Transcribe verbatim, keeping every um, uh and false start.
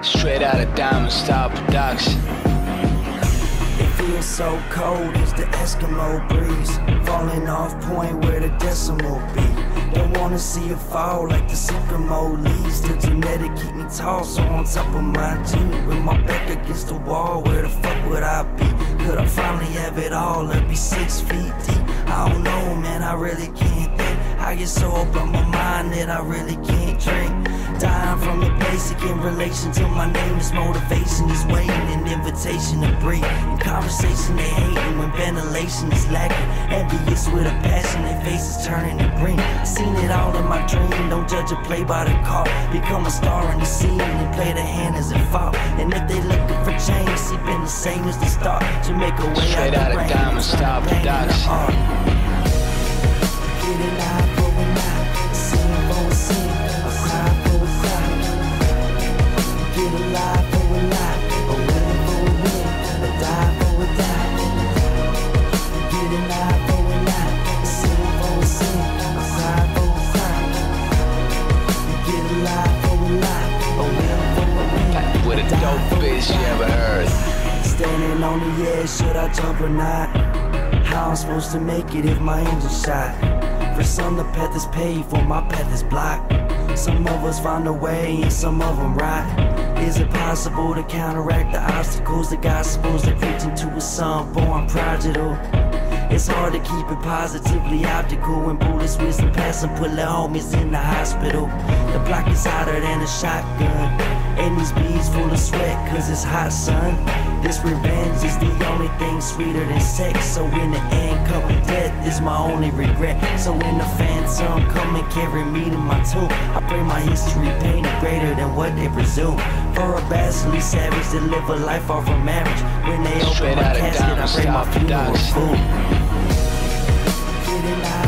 Straight out of Diamond Style Production. It feels so cold as the Eskimo breeze, falling off point where the decimal be. Don't wanna see it fall like the sycamore leaves. The genetic keep me tall, so on top of my gene. With my back against the wall, where the fuck would I be? Could I finally have it all or be six feet deep? I don't know, man, I really can't think. I get so up on my mind that I really can't drink. Dying from the basic in relation to my name is motivation is waiting, an invitation to breathe. In conversation they hating when ventilation is lacking. Envious with a passion, their faces turning to green. Seen it all in my dream, don't judge a play by the card. Become a star in the scene and play the hand as it fall. And if they looking for change, see been the same as the start. Jamaica way Straight out of Diamond Style Production. Getting out, going out, scene for a scene, a crime for a crime. Get alive for a lie, a win for a win, a die for a die. Getting out for a lie, a scene for a scene, a crime for a crime. Get alive for a lie, a win for a win. With a dope bitch you ever heard. Standing on the edge, should I jump or not? How I'm supposed to make it if my engine's shot? For some the path is paved, for my path is blocked. Some of us find a way and some of them rot. Is it possible to counteract the obstacles the gospels they're preaching to a son born prodigal? It's hard to keep it positively optical when bullets whizzing past and put their homies in the hospital. The block is hotter than a shotgun, and these bees full of sweat cause it's hot, son. This revenge is the only thing sweeter than sex. So in the end, coming death is my only regret. So when the phantom come and carry me to my tomb, I pray my history painted greater than what they presume. For a bastardly savage to live a life off of marriage. When they open my casket, I pray my funeral full. Getting out